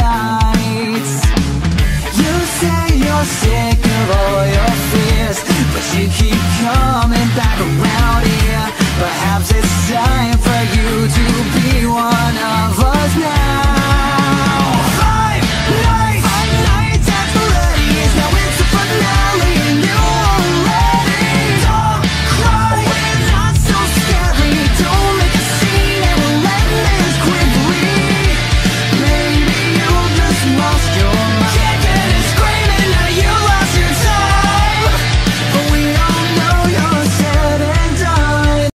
nights. You say you're sick of all your fears, but you keep coming back around here. Perhaps it's time for you to be one of us.